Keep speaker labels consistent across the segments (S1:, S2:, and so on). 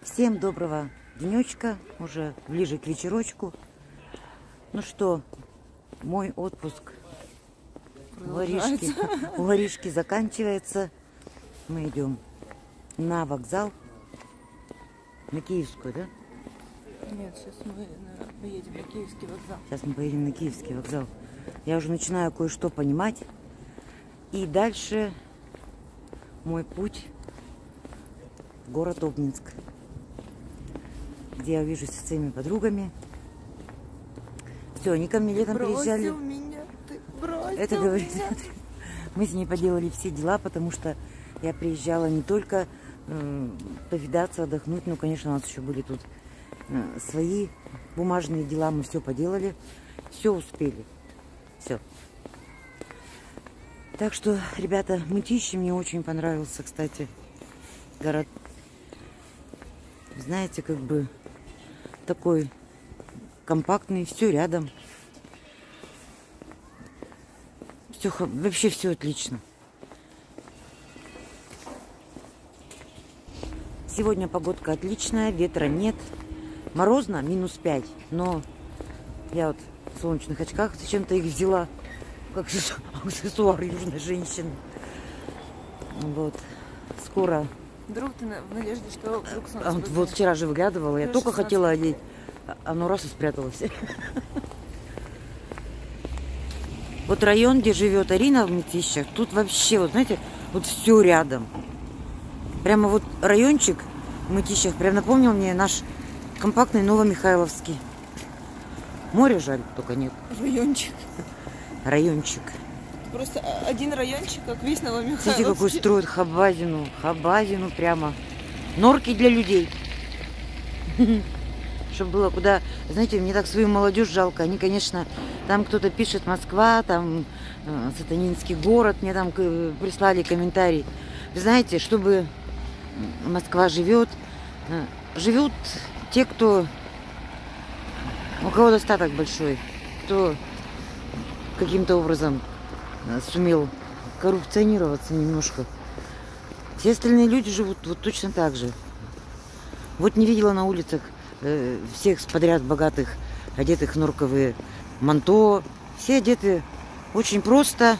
S1: Всем доброго денечка, уже ближе к вечерочку. Ну что, мой отпуск у Аришки заканчивается. Мы идем на вокзал, на Киевскую, да?
S2: Нет, сейчас мы поедем на Киевский вокзал.
S1: Сейчас мы поедем на Киевский вокзал. Я уже начинаю кое-что понимать. И дальше мой путь в город Обнинск, где я увижусь со своими подругами. Все, они ко мне летом приезжали.
S2: Ты бросил
S1: Это говорит,
S2: меня.
S1: мы с ней поделали все дела, потому что я приезжала не только повидаться, отдохнуть, но, конечно, у нас еще были тут свои бумажные дела, мы все поделали, все успели, все. Так что, ребята, Мытищи мне очень понравился, кстати, город. Знаете, как бы такой компактный, все рядом. Все, вообще все отлично. Сегодня погодка отличная, ветра нет. Морозно, -5, но я вот в солнечных очках зачем-то их взяла, как аксессуар южной женщины. Вот. Скоро.
S2: Вдруг ты в надежде, что вдруг солнце выглядит.
S1: Вот вчера же выглядывала, я только
S2: 16.
S1: хотела одеть, оно раз и спряталось. Вот район, где живет Арина в Мытищах, тут вообще, вот знаете, вот все рядом. Прямо вот райончик в Мытищах прям напомнил мне наш компактный Новомихайловский. Море жаль, только нет.
S2: Райончик.
S1: Райончик.
S2: Просто один райончик, как весь Новомихайловский.
S1: Смотрите, какой строят хабазину. Хабазину прямо. Норки для людей. Чтобы было куда... Знаете, мне так свою молодежь жалко. Они, конечно, там кто-то пишет Москва, там сатанинский город. Мне там прислали комментарий. Вы знаете, чтобы Москва живет, живут те, кто... У кого достаток большой, кто каким-то образом сумел коррупционироваться немножко. Все остальные люди живут вот точно так же. Вот не видела на улицах всех подряд богатых, одетых в норковые манто. Все одеты очень просто.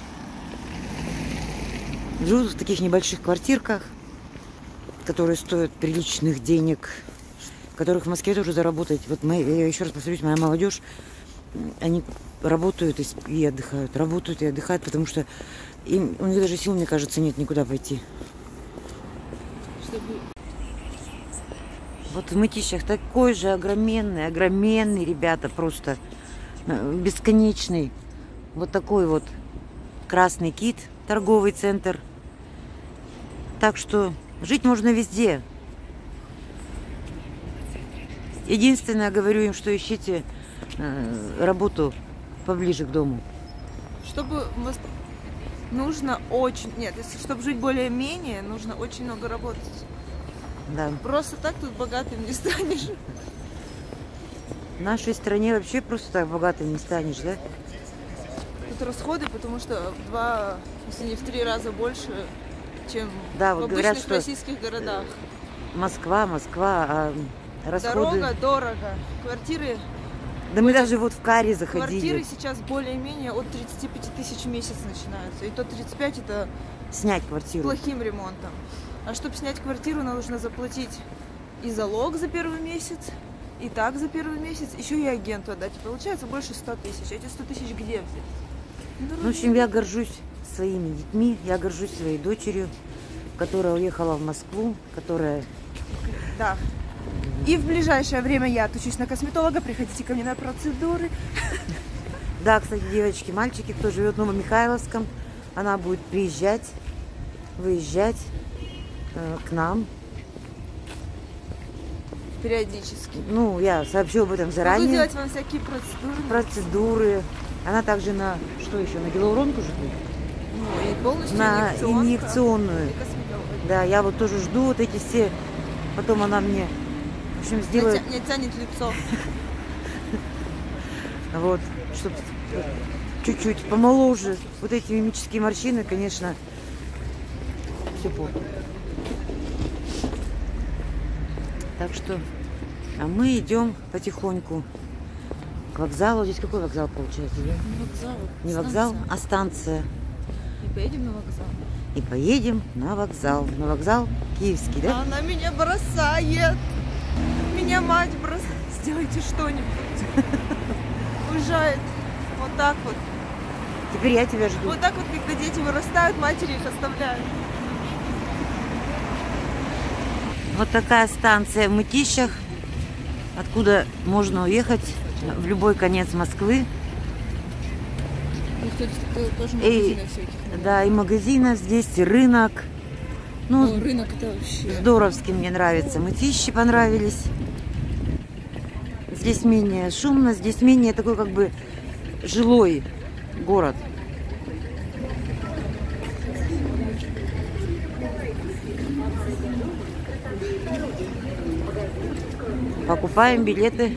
S1: Живут в таких небольших квартирках, которые стоят приличных денег, которых в Москве тоже заработать. Вот я еще раз повторюсь, моя молодежь, они работают и отдыхают, работают и отдыхают, потому что у них даже сил, мне кажется, нет никуда пойти. Вот в Мытищах такой же огроменный, ребята, просто бесконечный. Вот такой вот Красный Кит, торговый центр. Так что жить можно везде. Единственное, говорю им, что ищите работу поближе к дому.
S2: Чтобы нужно очень... Нет, если чтобы жить более-менее, нужно очень много работать.
S1: Да.
S2: Просто так тут богатым не станешь.
S1: В нашей стране вообще просто так богатым не станешь, да?
S2: Тут расходы, потому что в 2, если не в 3 раза больше, чем
S1: Да,
S2: в
S1: вот
S2: обычных
S1: говорят, что
S2: российских городах.
S1: Москва, а расходы...
S2: Дорога дорого, квартиры...
S1: Да мы даже вот в Каре заходили.
S2: Квартиры сейчас более-менее от 35 тысяч в месяц начинаются. И то 35 это
S1: Снять
S2: с
S1: квартиру.
S2: плохим ремонтом. А чтобы снять квартиру, нужно заплатить и залог за первый месяц, и так за первый месяц, еще и агенту отдать. И получается больше 100 тысяч. Эти 100 тысяч где взять?
S1: В общем, я горжусь своими детьми, я горжусь своей дочерью, которая уехала в Москву, которая...
S2: Да. И в ближайшее время я отучусь на косметолога, приходите ко мне на процедуры.
S1: Да, кстати, девочки, мальчики, кто живет в Новомихайловском, она будет приезжать, выезжать к нам.
S2: Периодически.
S1: Ну, я сообщу об этом
S2: Буду
S1: заранее.
S2: делать вам всякие процедуры.
S1: Процедуры. Она также на, что еще, на гиалуронку же?
S2: Ну, и полностью
S1: На инъекционную.
S2: И косметологию.
S1: Да, я вот тоже жду вот эти все. Потом она мне, в общем, сделает...
S2: Не тянет лицо.
S1: Вот, чтобы чуть-чуть помоложе. Вот эти мимические морщины, конечно, все плохо. Так что а мы идем потихоньку к вокзалу. Здесь какой вокзал получается? Да?
S2: Не вокзал.
S1: Не вокзал, а станция.
S2: И поедем на вокзал.
S1: И поедем на вокзал. На вокзал киевский, да?
S2: Она меня бросает. Меня мать бросает. Сделайте что-нибудь. Уезжает. Вот так вот.
S1: Теперь я тебя жду.
S2: Вот так вот, когда дети вырастают, матери их оставляют.
S1: Вот такая станция в Мытищах, откуда можно уехать в любой конец Москвы.
S2: И, кстати, тоже магазины всяких.
S1: Да, и магазинов здесь, и рынок. Ну,
S2: рынок это вообще...
S1: здоровски мне нравится. Мытищи понравились. Здесь менее шумно, здесь менее такой как бы жилой город. Покупаем билеты.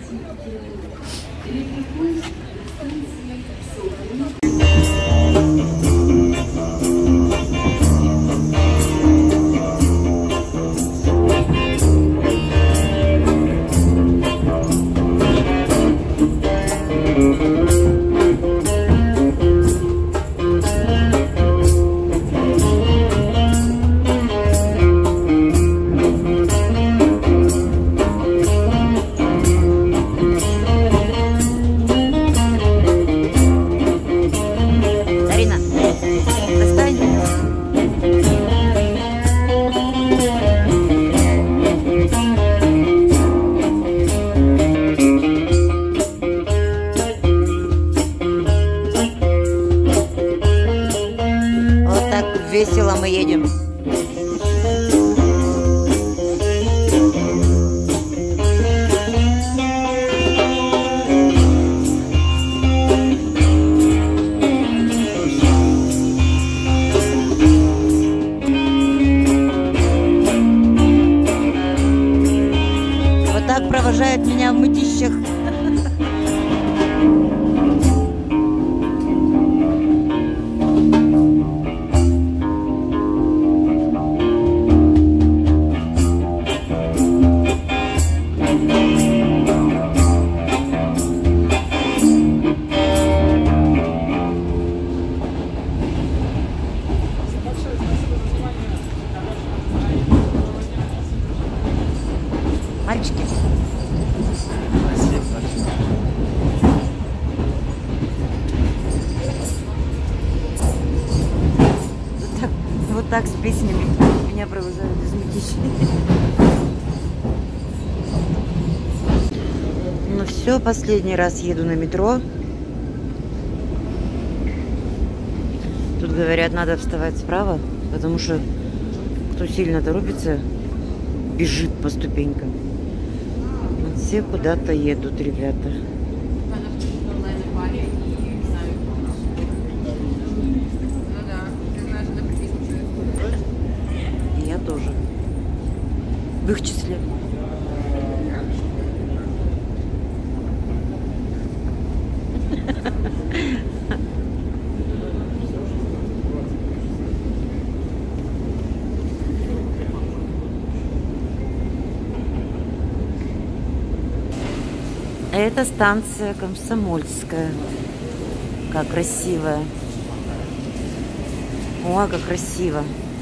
S1: Весело мы едем. Вот так провожает меня в Мытищах. Мальчики. Вот так с песнями меня провожают из Мытищи. Ну все, последний раз еду на метро. Тут говорят, надо вставать справа, потому что кто сильно торопится, бежит по ступенькам. Вот все куда-то едут, ребята. И я тоже. В их числе. Это станция Комсомольская. Как красивая. Ой, как красиво.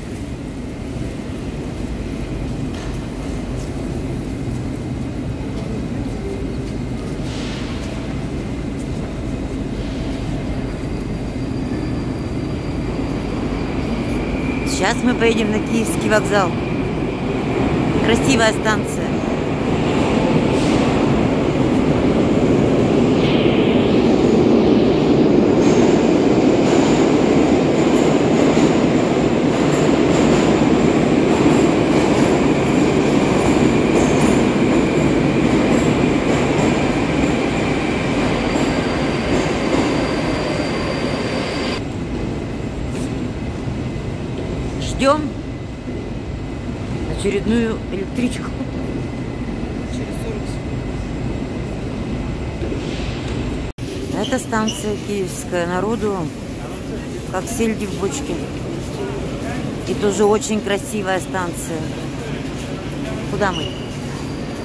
S1: Сейчас мы поедем на Киевский вокзал. Красивая станция. Ждем очередную электричку.
S2: Через 40 секунд.
S1: Это станция Киевская. Народу как сельди в бочке. И тоже очень красивая станция. Куда мы?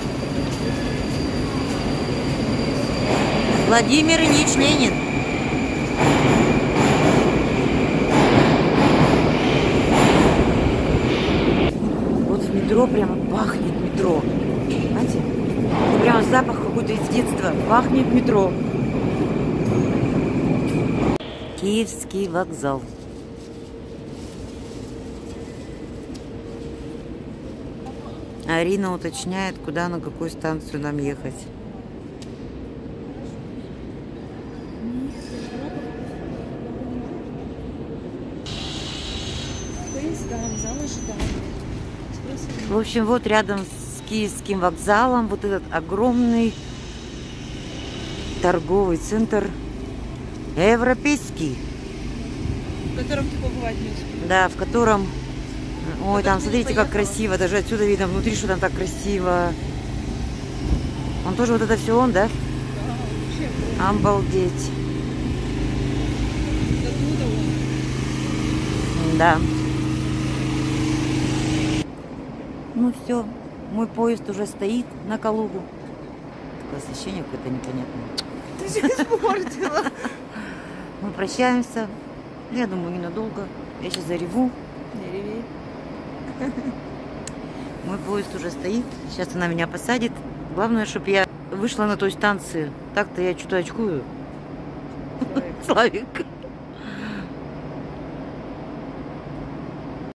S1: Владимир Ильич Ленин. Вот в метро прямо пахнет метро. Знаете? Ну, прямо запах какой-то из детства. Пахнет метро. Киевский вокзал. Арина уточняет, куда, на какую станцию нам ехать. В общем, вот рядом с Киевским вокзалом вот этот огромный торговый центр европейский.
S2: В котором ты побывать не успел.
S1: Да, в котором... Ой, там, смотрите, как красиво. Даже отсюда видно внутри, что там так красиво. Он тоже вот это все он, да?
S2: Да, вообще.
S1: Обалдеть.
S2: Оттуда он.
S1: Да. Ну все, мой поезд уже стоит на Калугу. Такое освещение какое-то непонятное.
S2: Ты все испортила.
S1: Мы прощаемся. Я думаю, ненадолго. Я сейчас зареву.
S2: Не реви.
S1: Мой поезд уже стоит. Сейчас она меня посадит. Главное, чтобы я вышла на той станции. Так-то я что-то очкую.
S2: Славик.
S1: Славик.